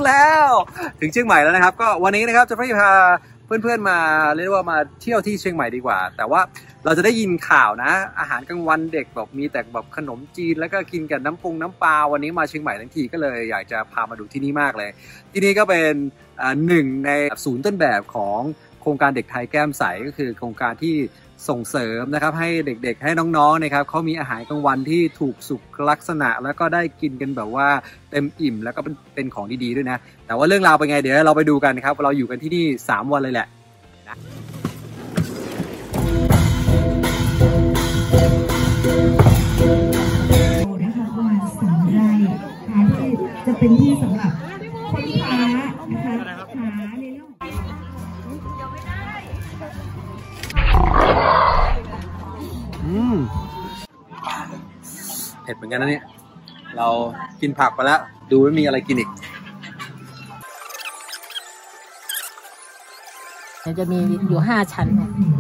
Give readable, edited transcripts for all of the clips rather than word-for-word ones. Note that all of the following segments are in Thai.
แล้วถึงเชียงใหม่แล้วนะครับก็วันนี้นะครับจะพาเพื่อนๆมาเรียกว่ามาเที่ยวที่เชียงใหม่ดีกว่าแต่ว่าเราจะได้ยินข่าวนะอาหารกลางวันเด็กแบบมีแต่แบบขนมจีนแล้วก็กินกับน้ำปลาวันนี้มาเชียงใหม่ทั้งทีก็เลยอยากจะพามาดูที่นี่มากเลยที่นี่ก็เป็นหนึ่งในศูนย์ต้นแบบของโครงการเด็กไทยแก้มใสก็คือโครงการที่ส่งเสริมนะครับให้เด็กๆให้น้องๆนะครับเขามีอาหารกลางวันที่ถูกสุขลักษณะแล้วก็ได้กินกันแบบว่าเต็มอิ่มแล้วก็เป็นของดีๆด้วยนะแต่ว่าเรื่องราวเป็นไงเดี๋ยวเราไปดูกันครับเราอยู่กันที่นี่3 วันเลยแหละนะนะคะประมาณ3 ไร่ที่จะเป็นที่สำหรับคนค้านะคะหาในเรื่องเผ็ดเหมือนกันนะเนี่ยเรากินผักไปแล้วดูไม่มีอะไรกินอีกมันจะมีอยู่5 ชั้น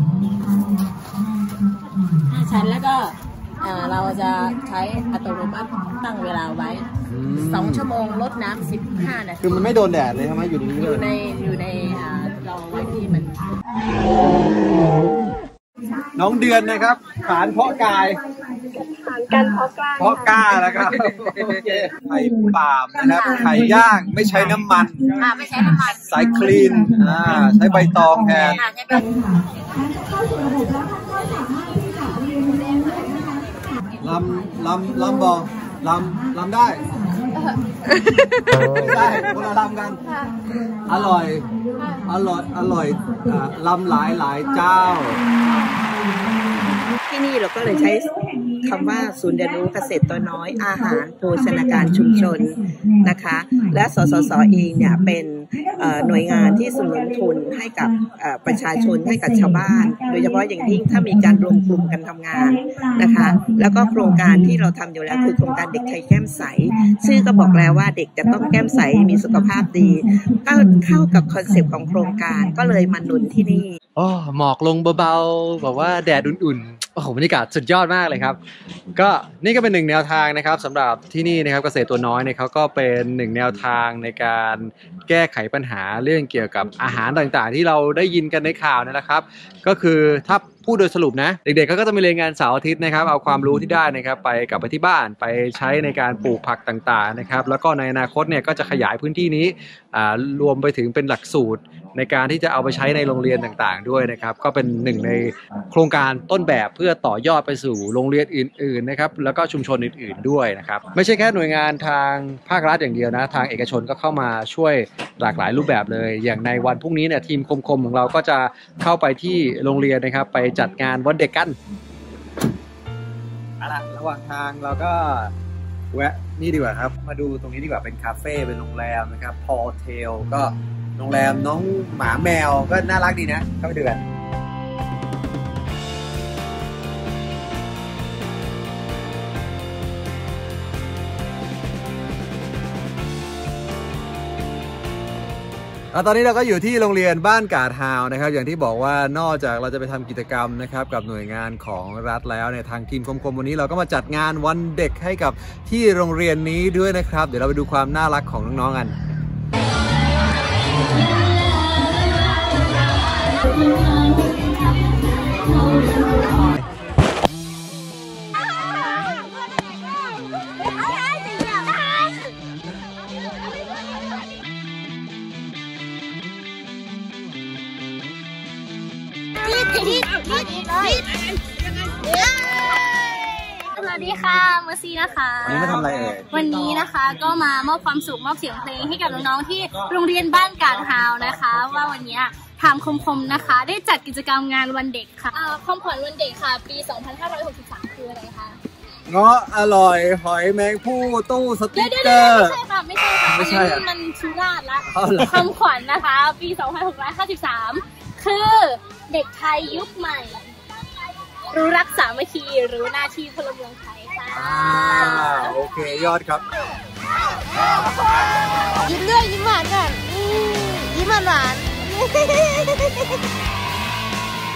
5 ชั้นแล้วก็เราจะใช้อัตโนมัติตั้งเวลาไว้2 ชั่วโมงลดน้ำ15 นาทีคือมันไม่โดนแดดเลยใช่ไหมอยู่ในเราไว้ที่มันน้องเดือนนะครับฐานเพาะกายการเพาะกล้านะครับไข่ปาล์มนะครับไข่ย่างไม่ใช้น้ำมันไม่ใช้น้ำมันสายคลีนใช้ใบตองแทนลำบอกลำได้ไม่ได้คนละลำกันอร่อยลำหลายเจ้าที่นี่เราก็เลยใช้คำว่าศูนย์เรียนรู้เกษตรตัวน้อยอาหารโภชนาการชุมชนนะคะและสสส.เองเนี่ยเป็นหน่วยงานที่สนับสนุนทุนให้กับประชาชนให้กับชาวบ้านโดยเฉพาะอย่างยิ่งถ้ามีการรวมกลุ่มกันทำงานนะคะแล้วก็โครงการที่เราทำอยู่แล้วคือโครงการเด็กไทยแก้มใสชื่อก็บอกแล้วว่าเด็กจะต้องแก้มใสมีสุขภาพดีก็เข้ากับคอนเซปต์ของโครงการก็เลยมาหนุนที่นี่หมอกลงเบาๆแบบว่าแดดอุ่นๆโอ้โหบรรยากาศสุดยอดมากเลยครับก็นี่ก็เป็น1 แนวทางนะครับสำหรับที่นี่นะครับเกษตรตัวน้อยเนี่ยเขาก็เป็น1 แนวทางในการแก้ไขปัญหาเรื่องเกี่ยวกับอาหารต่างๆที่เราได้ยินกันในข่าวนี่แหละครับก็คือถ้าพูดโดยสรุปนะเด็กๆก็จะมีเรียนงานเสาร์อาทิตย์นะครับเอาความรู้ที่ได้นะครับไปกลับไปที่บ้านไปใช้ในการปลูกผักต่างๆนะครับแล้วก็ในอนาคตเนี่ยก็จะขยายพื้นที่นี้รวมไปถึงเป็นหลักสูตรในการที่จะเอาไปใช้ในโรงเรียนต่างๆด้วยนะครับก็เป็น1 ในโครงการต้นแบบเพื่อต่อยอดไปสู่โรงเรียนอื่นๆนะครับแล้วก็ชุมชนอื่นๆด้วยนะครับไม่ใช่แค่หน่วยงานทางภาครัฐอย่างเดียวนะทางเอกชนก็เข้ามาช่วยหลากหลายรูปแบบเลยอย่างในวันพรุ่งนี้เนี่ยทีมคมของเราก็จะเข้าไปที่โรงเรียนนะครับไปจัดงานวันเด็กกันระหว่างทางเราก็แวะนี่ดีกว่าครับมาดูตรงนี้ดีกว่าเป็นคาเฟ่เป็นโรงแรมนะครับพอเทลก็โรงแรมน้องหมาแมวก็น่ารักดีนะเข้าไปดูกันตอนนี้เราก็อยู่ที่โรงเรียนบ้านกาดฮาวนะครับอย่างที่บอกว่านอกจากเราจะไปทำกิจกรรมนะครับกับหน่วยงานของรัฐแล้วเนี่ยทางทีมคมวันนี้เราก็มาจัดงานวันเด็กให้กับที่โรงเรียนนี้ด้วยนะครับเดี๋ยวเราไปดูความน่ารักของน้องๆกันสวัสดีค่ะเมอร์ซี่นะคะวันนี้มาทำอะไรเอ่ยวันนี้นะคะก็มามอบความสุขมอบเสียงเพลงให้กับน้องๆที่โรงเรียนบ้านกาดฮาวนะคะว่าวันนี้ทางคมนะคะได้จัดกิจกรรมงานวันเด็กค่ะความขวัญวันเด็กค่ะปี 2563 คืออะไรคะเงาะอร่อยหอยแมงผู้ตู้สติ๊กเกอร์ไม่ใช่ค่ะไม่ใช่มันชูราดละความขวัญนะคะปี 2553 คือเด็กไทยยุคใหม่รู้รักสามัคคีรู้หน้าที่พลเมืองไทยค่ะโอเคยอดครับยิ้มด้วยยิ้มหวานก่อนยิ้มหวาน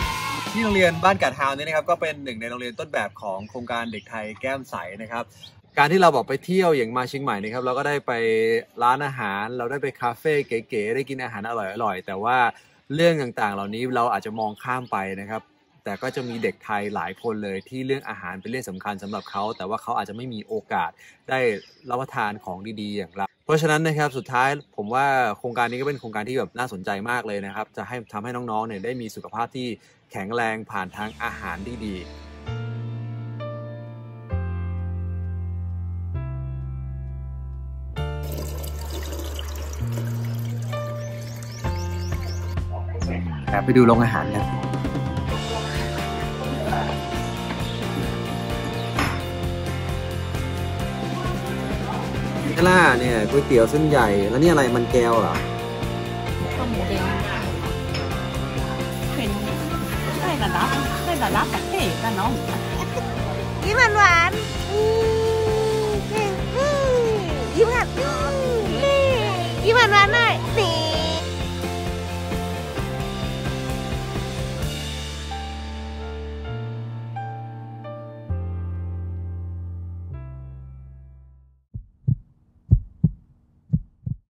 ที่โรงเรียนบ้านกาดฮาวนี่นะครับก็เป็น1 ในโรงเรียนต้นแบบของโครงการเด็กไทยแก้มใสนะครับการที่เราบอกไปเที่ยวอย่างมาเชียงใหม่นะครับเราก็ได้ไปร้านอาหารเราได้ไปคาเฟ่เก๋ๆได้กินอาหารอร่อยๆแต่ว่าเรื่องต่างๆเหล่านี้เราอาจจะมองข้ามไปนะครับแต่ก็จะมีเด็กไทยหลายคนเลยที่เรื่องอาหารเป็นเรื่องสำคัญสำหรับเขาแต่ว่าเขาอาจจะไม่มีโอกาสได้รับประทานของดีๆอย่างเราเพราะฉะนั้นนะครับสุดท้ายผมว่าโครงการนี้ก็เป็นโครงการที่แบบน่าสนใจมากเลยนะครับจะทำให้น้องๆเนี่ยได้มีสุขภาพที่แข็งแรงผ่านทางอาหารที่ดีไปดูโรงอาหารกันนี่ล่ะเนี่ยก๋วยเตี๋ยวเส้นใหญ่แล้วนี่อะไรมันแก้วเหรอข้าวหมูแดงเป็นได้ระดับประเทศกันเนาะยิ้มหวานยิ้มหวานหน่อย